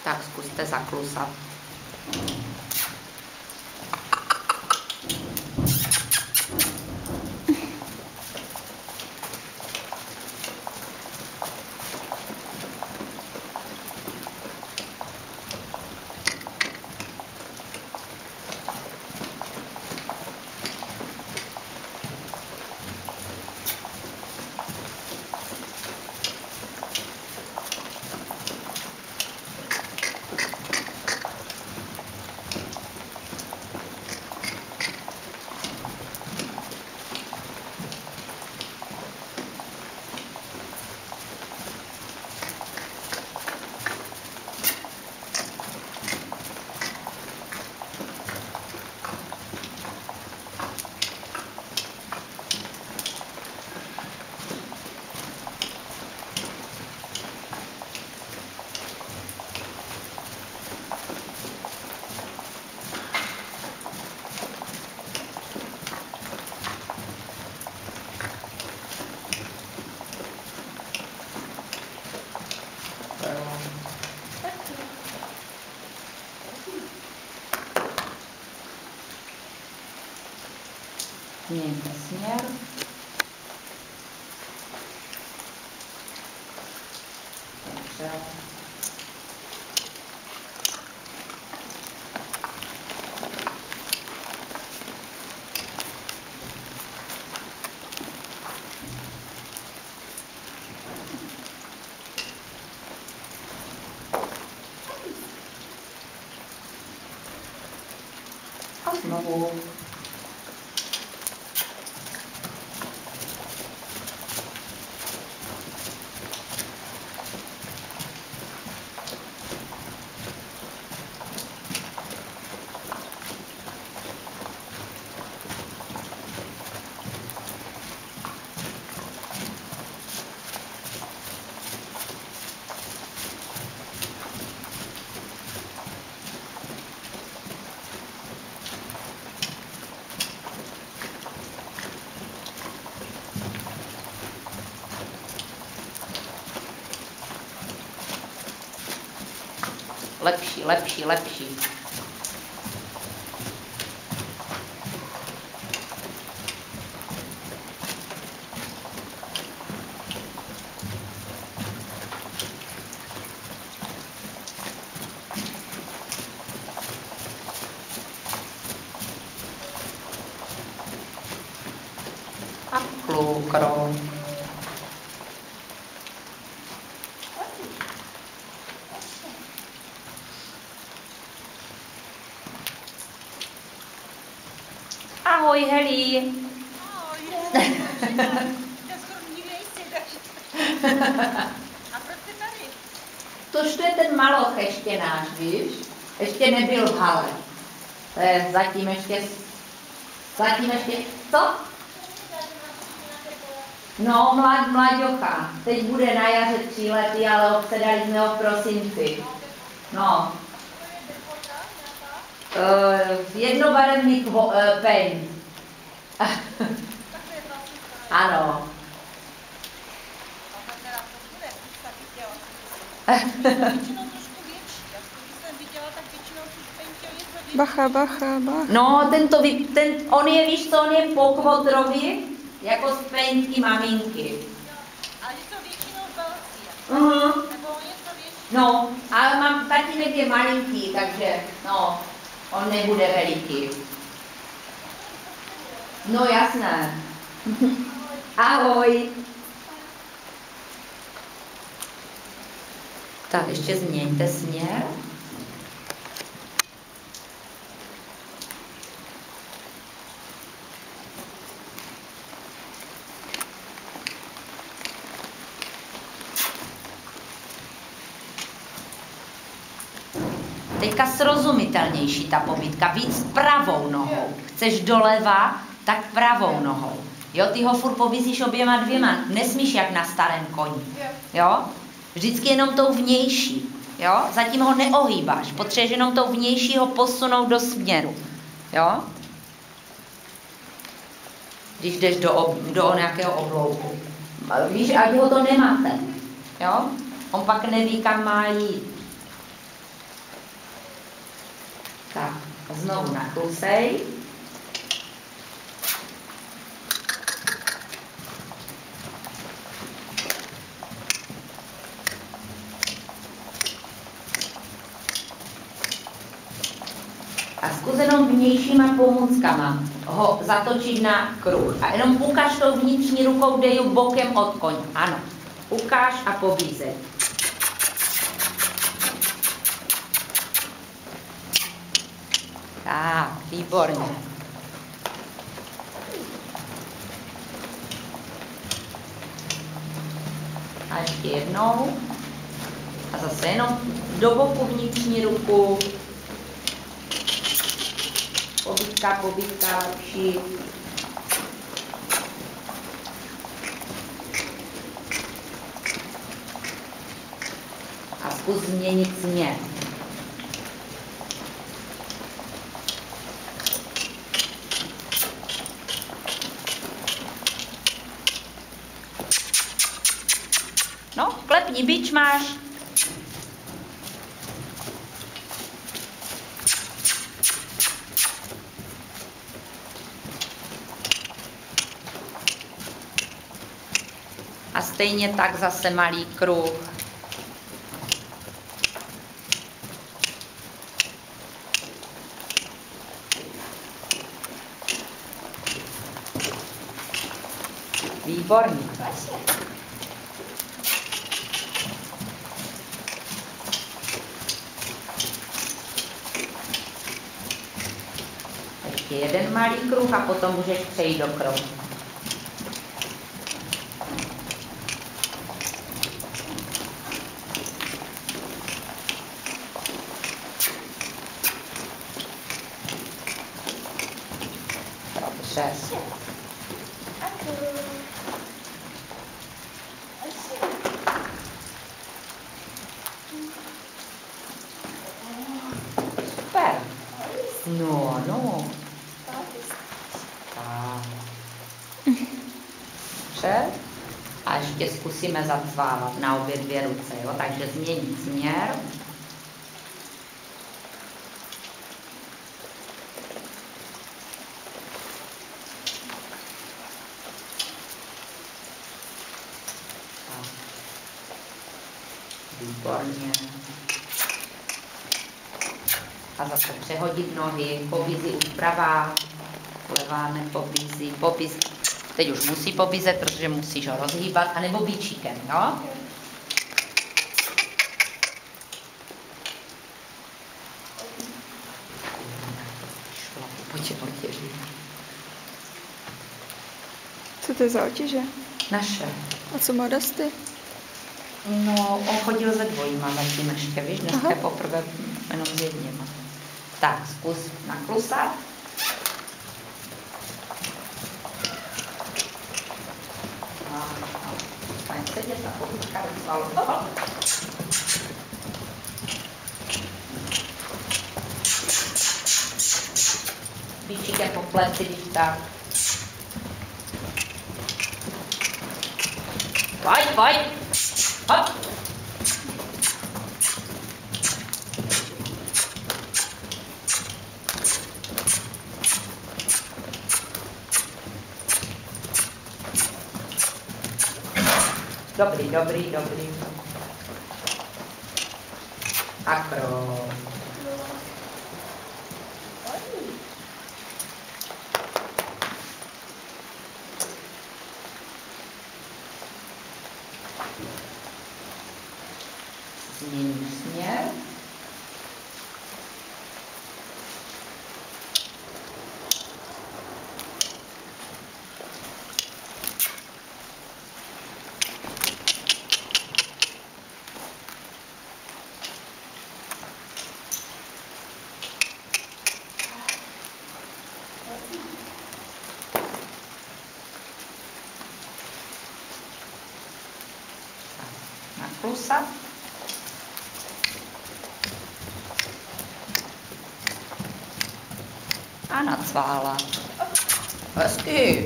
Tak zkuste zaklusat. Změňte směr. Dobře. A znovu. Lepší, lepší, lepší. A klukro. Ahoj, Heli. Ahoj. Já skoro nikdy nejsi, takže... A proč jsi tady? Tož to je ten maloch ještě náš, víš? Ještě nebyl v hale. To je zatím ještě... Co? No, mlaďocha. Teď bude na jaře 3 lety, ale obsedali jsme ho v prosinci. No. Jednobarevný paint. Ano. Bacha, bacha, bacha. No, on je, víš co, on je pokvodrový, jako z paintky maminky. Ale jsou většinou velcí. Nebo něco větší. No, ale tatínek je malinký, takže, no, on nebude veliký. No, jasné. Ahoj. Tak, ještě změňte směr. Teďka srozumitelnější ta pobídka, víc pravou nohou. Chceš doleva, tak pravou nohou. Jo, ty ho furt povízíš oběma dvěma, nesmíš jak na starém koni. Jo? Vždycky jenom tou vnější. Jo? Zatím ho neohýbáš, potřebuješ jenom tou vnější ho posunout do směru. Jo? Když jdeš do nějakého oblouku. Víš, ať ho to nemáte. Jo? On pak neví, kam má jít. Tak, znovu naklusej. A zkus jenom vnějšíma pomůckama ho zatočit na kruh. A jenom ukaž tou vnitřní rukou, dej ju bokem od koně. Ano, ukáž a pobízej. Tak, výborně. A ještě jednou. A zase jenom do boku vnitřní ruku. Pobídka, lepší. A zkus změnit směr. No, klepni bič máš. A stejně tak zase malý kruh. Výborně. Ještě jeden malý kruh a potom můžeš přejít do kruhu. Dobře. Super. No, no. Dobře. A ještě zkusíme zacvávat na obě dvě ruce, jo? Takže změnit směr. Výborně. A zase přehodit nohy, pobízí už pravá, levá nepobízí, pobízí. Teď už musí pobízet, protože musíš ho rozhýbat, anebo bičíkem, jo? Co to je za otěže? Naše. A co má Rusty? No, on chodil se dvojíma zatím ještě, víš, dneska je poprvé jenom s jedněma. Tak, zkus naklusat. Fajn sedět a pobídka docela. Bičíkem po pleci, když tak. Pojď. Hop. Dobrý. Akro. Změním směr. Naklusat. A nacvála. Hezky.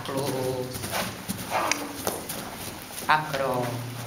Plus. Akro.